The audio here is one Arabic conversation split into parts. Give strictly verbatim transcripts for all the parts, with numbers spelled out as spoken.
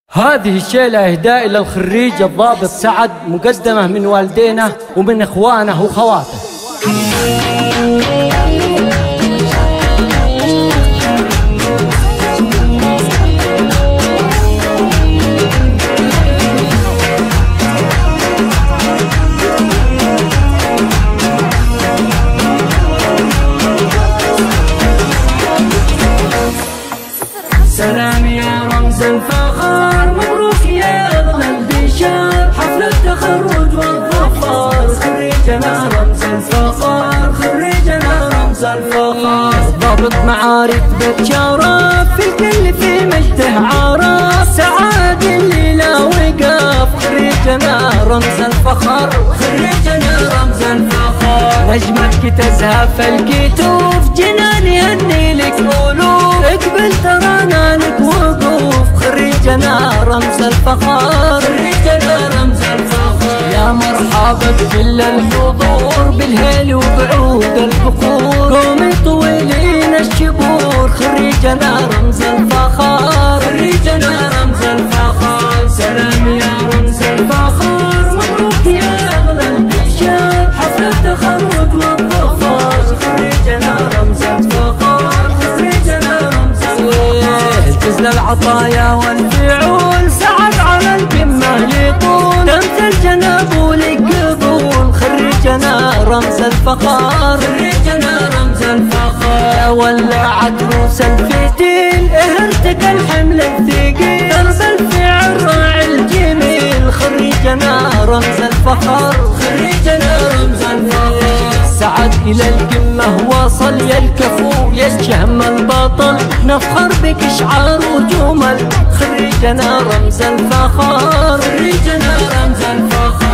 هذه الشيلة إهداء إلى الخريج الضابط سعد، مقدمة من والدينه ومن إخوانه وخواته. سلام يا رمز الفخر، مبروك يا أغلى البشار، حفلة تخرج والظفر، خريجنا رمز الفخر، خريجنا رمز الفخر. ضابط معارف بتشرف، في الكل في مجده عرف، سعاد اللي لا وقف، خريجنا رمز الفخر، خريجنا رمز الفخر. نجمتك تزهف الكتوف، جنان يهني لك ألوف، اقبل ترانا لك وقوف، خريجنا رمز الفخر، خريجنا رمز الفخر. يا مرحبا بكل الحضور، بالهيل وبعود البخور، قومي طويلين الشبور، خريجنا رمز الفخر، خريجنا رمز الفخر. سلام يا رمز الفخر، مبروك يا أغلى البشار، حفلة تخرج والظفر، خريجنا رمز الفخر، خريجنا رمز الفخر. تزل العطايا والفعول، سعد على القمة يطول، تمثل جنابه لك قبول، خريجنا رمز الفخر، خريجنا رمز الفخر. ولعت روس الفتيل، اهرتك الحمل الثقيل، درب الفعل راعي الجميل، خريجنا رمز الفخر، خريجنا رمز الفخر. سعد إلى القمة وصل، يا الكفو يا الشهم البطل، نفخر بك شعار وجمل، خريجنا رمز الفخر، خريجنا رمز الفخر.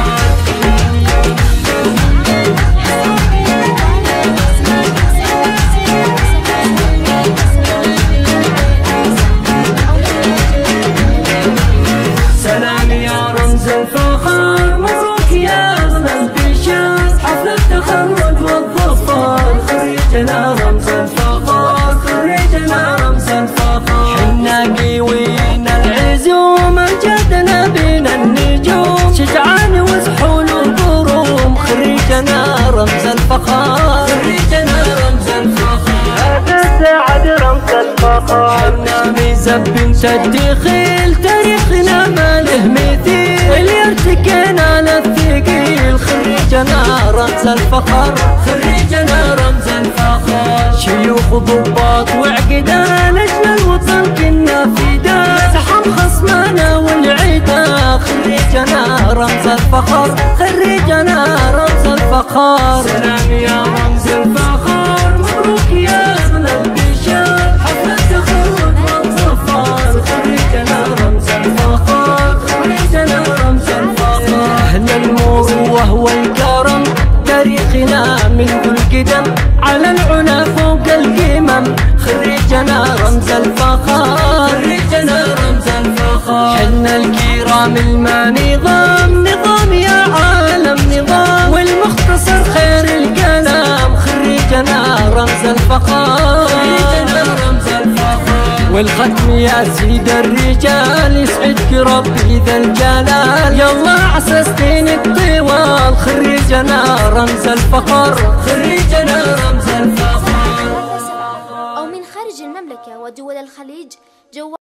سلام يا رمز الفخر، مبروك يا أغلى البشار، حفلة تخرج والظفر، خريجنا رمز الفخر، خريجنا رمز الفخر. حنا قيوين العزوم، امجادنا بين النجوم، شجعان وسحول وقروم، خريجنا رمز الفخر، خريجنا رمز الفخر. هذا سعد رمز الفخر. حنا ميزة بنت الدخيل، تاريخنا ما له مثيل، اللي ارتكينا للثقيل، خريجنا رمز الفخر، خريجنا رمز الفخر. شيوخ ضباط وعقدان، اجل الوطن كنا فداء، سحب خصمنا والعدا، خريجنا رمز الفخر، خريجنا رمز الفخر. سلام يا رمز الفخر، مبروك يا أغلى البشار، حفلة تخرج والظفر، خريجنا رمز الفخر، خريجنا رمز الفخر. أهل المروة والكرم، تاريخنا منذ القدم، على العلا فوق القمم، خريجنا رمز الفخر، خريجنا رمز الفخر. حنا الكرام الما نظام، نظام يا عالم نظام، والمختصر خير الكلام، خريجنا رمز الفخر، خريجنا رمز الفخر. والختم يا سيد الرجال، يسعدك ربي ذا الجلال، يلا عسستين الطوال، خريجنا رمز الفخر، خريجنا رمز الفخر. أو من خارج المملكة ودول الخليج، جوال